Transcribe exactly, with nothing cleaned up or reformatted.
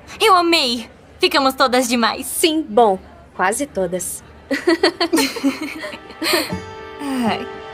Eu amei! Ficamos todas demais. Sim, bom, quase todas. Ai.